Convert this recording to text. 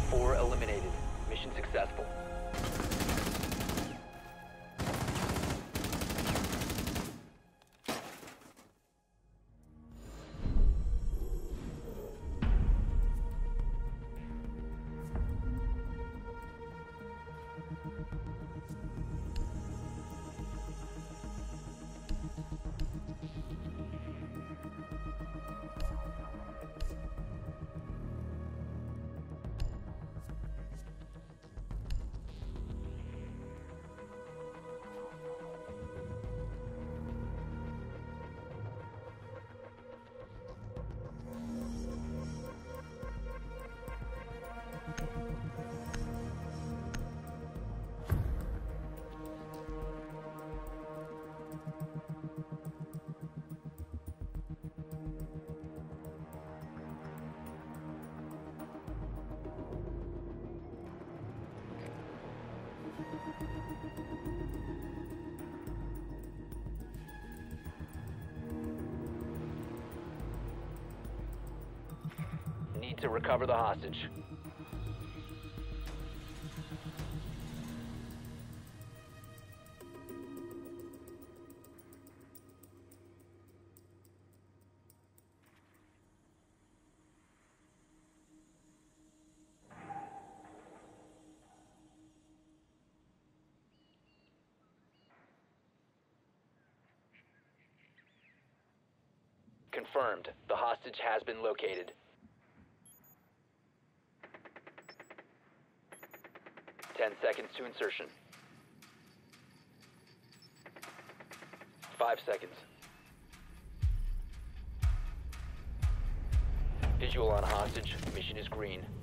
4 eliminated. Mission successful. Need to recover the hostage. Confirmed. The hostage has been located. 10 seconds to insertion. 5 seconds. Visual on hostage. Mission is green.